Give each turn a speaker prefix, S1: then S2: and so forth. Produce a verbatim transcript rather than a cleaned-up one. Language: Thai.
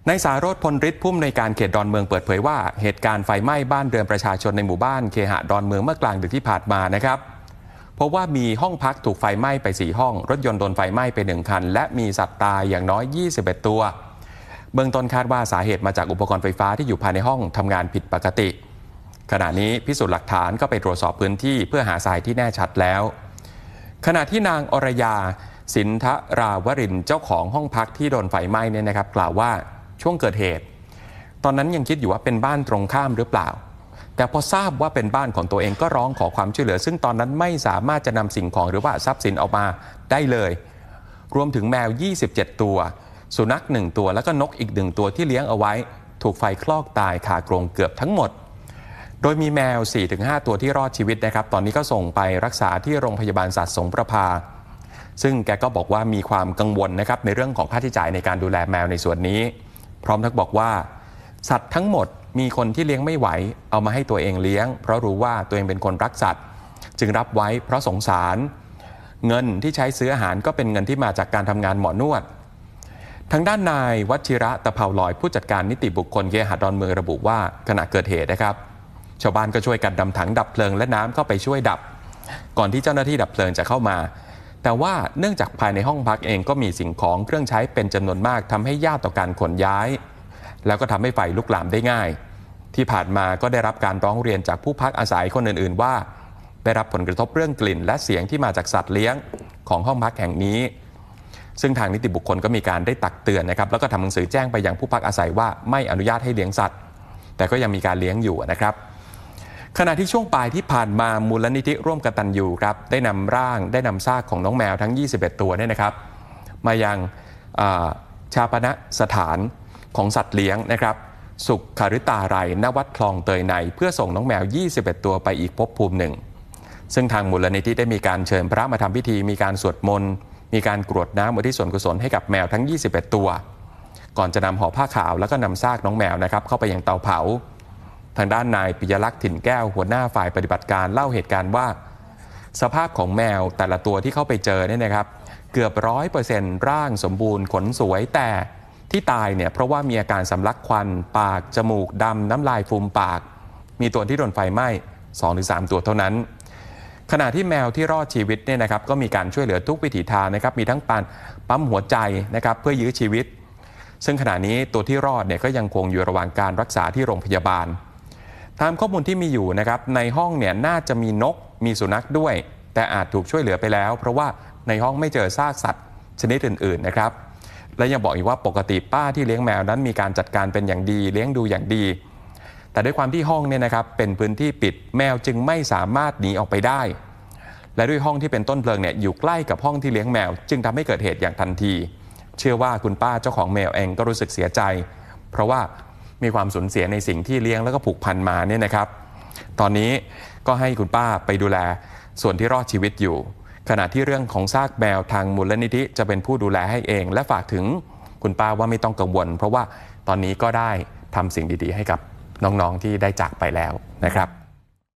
S1: นายสาโรจน์ พลฤทธิ์ผู้อำนวยการเขตดอนเมืองเปิดเผยว่าเหตุการณ์ไฟไหม้บ้านเรือนประชาชนในหมู่บ้านเคหะดอนเมืองเมื่อกลางดึกที่ผ่านมานะครับพบว่ามีห้องพักถูกไฟไหม้ไปสี่ห้องรถยนต์โดนไฟไหม้ไปหนึ่งคันและมีสัตว์ตายอย่างน้อยยี่สิบเอ็ดตัวเบื้องต้นคาดว่าสาเหตุมาจากอุปกรณ์ไฟฟ้าที่อยู่ภายในห้องทำงานผิดปกติขณะนี้พิสูจน์หลักฐานก็ไปตรวจสอบพื้นที่เพื่อหาสาเหตุที่แน่ชัดแล้วขณะที่นางอรยาสินทราวรินทร์เจ้าของห้องพักที่โดนไฟไหม้เนี่ยนะครับกล่าวว่าช่วงเกิดเหตุตอนนั้นยังคิดอยู่ว่าเป็นบ้านตรงข้ามหรือเปล่าแต่พอทราบว่าเป็นบ้านของตัวเองก็ร้องขอความช่วยเหลือซึ่งตอนนั้นไม่สามารถจะนำสิ่งของหรือว่าทรัพย์สินออกมาได้เลยรวมถึงแมวยี่สิบเจ็ดตัวสุนัขหนึ่งตัวแล้วก็นกอีกหนึ่งตัวที่เลี้ยงเอาไว้ถูกไฟคลอกตายคากรงเกือบทั้งหมดโดยมีแมว สี่ถึงห้า ตัวที่รอดชีวิตนะครับตอนนี้ก็ส่งไปรักษาที่โรงพยาบาลสัตว์สงประภาซึ่งแกก็บอกว่ามีความกังวลนะครับในเรื่องของค่าใช้จ่ายในการดูแลแมวในส่วนนี้พร้อมทั้งบอกว่าสัตว์ทั้งหมดมีคนที่เลี้ยงไม่ไหวเอามาให้ตัวเองเลี้ยงเพราะรู้ว่าตัวเองเป็นคนรักสัตว์จึงรับไว้เพราะสงสารเงินที่ใช้ซื้ออาหารก็เป็นเงินที่มาจากการทำงานหมอนวดทางด้านนายวชิระตะเภาลอยผู้จัดการนิติบุคคลเคหะดอนเมืองระบุว่าขณะเกิดเหตุนะครับชาวบ้านก็ช่วยกันนำถังดับเพลิงและน้ำเข้าไปช่วยดับก่อนที่เจ้าหน้าที่ดับเพลิงจะเข้ามาแต่ว่าเนื่องจากภายในห้องพักเองก็มีสิ่งของเครื่องใช้เป็นจำนวนมากทำให้ยากต่อการขนย้ายแล้วก็ทำให้ไฟลุกลามได้ง่ายที่ผ่านมาก็ได้รับการร้องเรียนจากผู้พักอาศัยคนอื่นๆว่าได้รับผลกระทบเรื่องกลิ่นและเสียงที่มาจากสัตว์เลี้ยงของห้องพักแห่งนี้ซึ่งทางนิติบุคคลก็มีการได้ตักเตือนนะครับแล้วก็ทำหนังสือแจ้งไปยังผู้พักอาศัยว่าไม่อนุญาตให้เลี้ยงสัตว์แต่ก็ยังมีการเลี้ยงอยู่นะครับขณะที่ช่วงปลายที่ผ่านมามูลนิธิร่วมกตัญญูครับได้นำร่างได้นำซากของน้องแมวทั้งยี่สิบเอ็ดตัวเนี่ยนะครับมายังชาปนสถานของสัตว์เลี้ยงนะครับสุขคฤตาลัยณวัดคลองเตยในเพื่อส่งน้องแมวยี่สิบเอ็ดตัวไปอีกภพภูมิหนึ่งซึ่งทางมูลนิธิได้มีการเชิญพระมาทำพิธีมีการสวดมนต์มีการกรวดน้ำอุทิศส่วนกุศลให้กับแมวทั้งยี่สิบเอ็ดตัวก่อนจะนำห่อผ้าขาวแล้วก็นำซากน้องแมวนะครับเข้าไปยังเตาเผาทางด้านนายปิยลักษณ์ถิ่นแก้วหัวหน้าฝ่ายปฏิบัติการเล่าเหตุการณ์ว่าสภาพของแมวแต่ละตัวที่เข้าไปเจอเนี่ยนะครับเกือบร้อยเปอร์เซ็นต์ร่างสมบูรณ์ขนสวยแต่ที่ตายเนี่ยเพราะว่ามีอาการสำลักควันปากจมูกดำน้ำลายฟูมปากมีตัวที่โดนไฟไหม้ สองถึงสาม ตัวเท่านั้นขณะที่แมวที่รอดชีวิตเนี่ยนะครับก็มีการช่วยเหลือทุกวิถีทางนะครับมีทั้งปันปั๊มหัวใจนะครับเพื่อยื้อชีวิตซึ่งขณะนี้ตัวที่รอดเนี่ยก็ยังคงอยู่ระหว่างการรักษาที่โรงพยาบาลตามข้อมูลที่มีอยู่นะครับในห้องเนี่ยน่าจะมีนกมีสุนัขด้วยแต่อาจถูกช่วยเหลือไปแล้วเพราะว่าในห้องไม่เจอซากสัตว์ชนิดอื่นๆนะครับและยังบอกอีกว่าปกติป้าที่เลี้ยงแมวนั้นมีการจัดการเป็นอย่างดีเลี้ยงดูอย่างดีแต่ด้วยความที่ห้องเนี่ยนะครับเป็นพื้นที่ปิดแมวจึงไม่สามารถหนีออกไปได้และด้วยห้องที่เป็นต้นเพลิงเนี่ยอยู่ใกล้กับห้องที่เลี้ยงแมวจึงทำให้เกิดเหตุอย่างทันทีเชื่อว่าคุณป้าเจ้าของแมวเองก็รู้สึกเสียใจเพราะว่ามีความสูญเสียในสิ่งที่เลี้ยงแล้วก็ผูกพันมาเนี่ยนะครับตอนนี้ก็ให้คุณป้าไปดูแลส่วนที่รอดชีวิตอยู่ขณะที่เรื่องของซากแมวทางมูลนิธิจะเป็นผู้ดูแลให้เองและฝากถึงคุณป้าว่าไม่ต้องกังวลเพราะว่าตอนนี้ก็ได้ทำสิ่งดีๆให้กับน้องๆที่ได้จากไปแล้วนะครับ